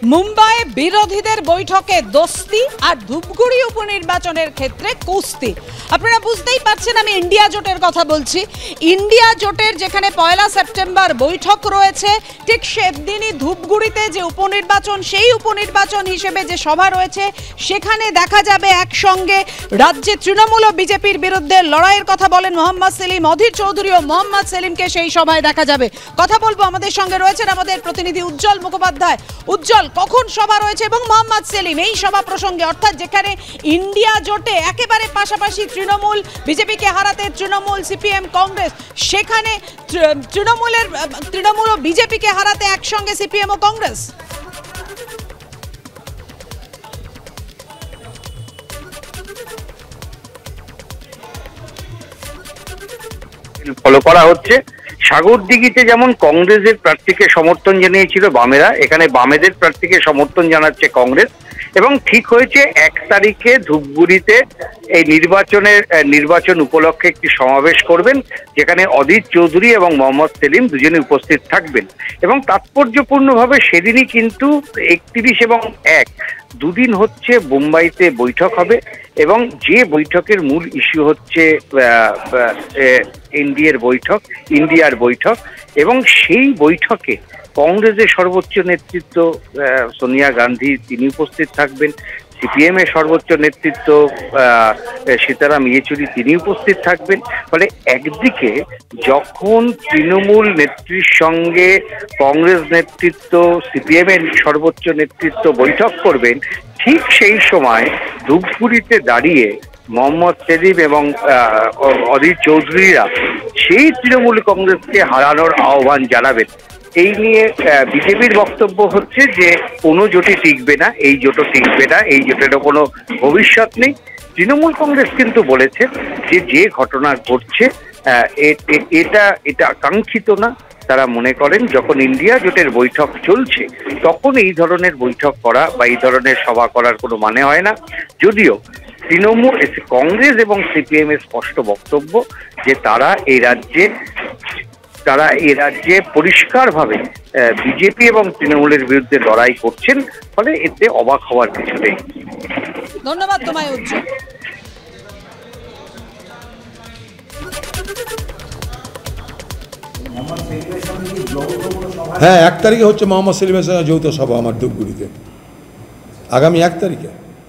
মুম্বাইয়ে বিরোধীদের বৈঠকে দোস্তি আর ধূপগুড়ি উপনির্বাচনের ক্ষেত্রে কুস্তি। আপনারা বুঝতেই পারছেন আমি ইন্ডিয়া জোটের কথা বলছি। ইন্ডিয়া জোটের যেখানে 1 সেপ্টেম্বর বৈঠক রয়েছে, ঠিক সেদিনই ধূপগুড়িতে যে উপনির্বাচন, সেই উপনির্বাচন হিসেবে যে সভা রয়েছে সেখানে দেখা যাবে একসঙ্গে রাজ্যে তৃণমূল ও বিজেপির বিরুদ্ধে লড়াইয়ের কথা বলেন মোহাম্মদ সেলিম, অধীর চৌধুরী ও মোহাম্মদ সেলিমকে সেই সভায় দেখা যাবে। কথা বলবো, আমাদের সঙ্গে রয়েছেন আমাদের প্রতিনিধি উজ্জ্বল মুখোপাধ্যায়। উজ্জ্বল, কখন সভা রয়েছে এবং মোহাম্মদ সেলিম এই সভা প্রসঙ্গে, অর্থাৎ যেখানে ইন্ডিয়া জোটে একেবারে পাশাপাশি তৃণমূল বিজেপিকে হারাতে তৃণমূল সিপিএম কংগ্রেস, সেখানে তৃণমূল ও বিজেপিকে হারাতে একসঙ্গে সিপিএম ও কংগ্রেস। ফলো করা হচ্ছে। সাগরদিঘিতে যেমন কংগ্রেসের প্রার্থীকে সমর্থন জানিয়েছিল বামেরা, এখানে বামেদের প্রার্থীকে সমর্থন জানাচ্ছে কংগ্রেস। এবং ঠিক হয়েছে 1 তারিখে ধূপগুড়িতে এই নির্বাচন উপলক্ষে একটি সমাবেশ করবেন, যেখানে অধীর চৌধুরী এবং মোহাম্মদ সেলিম দুজনে উপস্থিত থাকবেন। এবং তাৎপর্যপূর্ণভাবে সেদিনই কিন্তু 31 এবং 1 দুদিন হচ্ছে মুম্বাইতে বৈঠক হবে। এবং যে বৈঠকের মূল ইস্যু হচ্ছে ইন্ডিয়ার বৈঠক। এবং সেই বৈঠকে কংগ্রেসের সর্বোচ্চ নেতৃত্ব সোনিয়া গান্ধী তিনি উপস্থিত থাকবেন, সিপিএম এর সর্বোচ্চ নেতৃত্ব সীতারাম ইয়েচুরি তিনি উপস্থিত থাকবেন। ফলে একদিকে যখন তৃণমূল নেত্রীর সঙ্গে কংগ্রেস নেতৃত্ব, সিপিএম এর সর্বোচ্চ নেতৃত্ব বৈঠক করবেন, ঠিক সেই সময় ধূপগুড়িতে দাঁড়িয়ে মোহাম্মদ সেলিম এবং অধীর চৌধুরীরা সেই তৃণমূল কংগ্রেসকে হারানোর আহ্বান জানাবেন। এই নিয়ে বিজেপির বক্তব্য হচ্ছে যে কোনো জোটই টিকবে না, এই জোটও টিকবে না, এই জোটেরও কোনো ভবিষ্যৎ নেই। তৃণমূল কংগ্রেস কিন্তু বলেছে যে ঘটনা ঘটছে এটা আকাঙ্ক্ষিত না। তারা মনে করেন যখন ইন্ডিয়া জোটের বৈঠক চলছে তখন এই ধরনের বৈঠক করা বা এই ধরনের সভা করার কোনো মানে হয় না। যদিও কংগ্রেস এবং সিপিএম এর স্পষ্ট বক্তব্য যে তারা এই রাজ্যে পরিষ্কারভাবে বিজেপি এবং তৃণমূলের বিরুদ্ধে লড়াই করছেন। ফলে এতে অবাক হওয়ার কিছু নেই। ধন্যবাদ তোমায় উজ্জ্বল। হ্যাঁ, 1 তারিখে হচ্ছে মোহাম্মদ সেলিমের সঙ্গে যৌথ সভা আমার ধূপগুড়িতে, আগামী 1 তারিখে।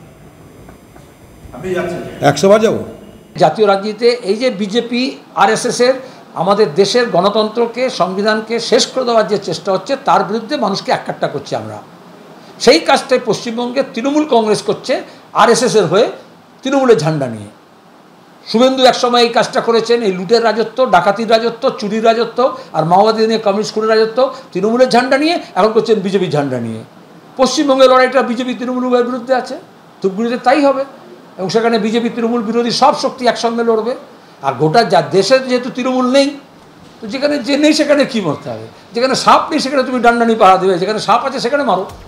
100 বার যাবো। জাতীয় রাজনীতিতে এই যে বিজেপি আরএসএসের আমাদের দেশের গণতন্ত্রকে, সংবিধানকে শেষ করে দেওয়ার যে চেষ্টা হচ্ছে, তার বিরুদ্ধে মানুষকে এককাট্টা করছি আমরা। সেই কাজটাই পশ্চিমবঙ্গে তৃণমূল কংগ্রেস করছে আরএসএসের হয়ে, তৃণমূলের ঝান্ডা নিয়ে। শুভেন্দু একসময় এই কাজটা করেছেন, এই লুটের রাজত্ব, ডাকাতির রাজত্ব, চুরির রাজত্ব, আর মাওবাদী নিয়ে কমিউনিস্ট খুনের রাজত্ব তৃণমূলের ঝান্ডা নিয়ে, এখন করছেন বিজেপির ঝান্ডা নিয়ে। পশ্চিমবঙ্গের লড়াইটা বিজেপি তৃণমূল উভয়ের বিরুদ্ধে আছে, ধূপগুড়িতে তাই হবে। এবং সেখানে বিজেপি তৃণমূল বিরোধী সব শক্তি একসঙ্গে লড়বে। আর গোটা দেশে যেহেতু তৃণমূল নেই, তো যেখানে যে নেই সেখানে কী মরতে হবে? যেখানে সাপ নেই সেখানে তুমি ডান্ডা নিয়ে পাহারা দেবে, যেখানে সাপ আছে সেখানে মারো।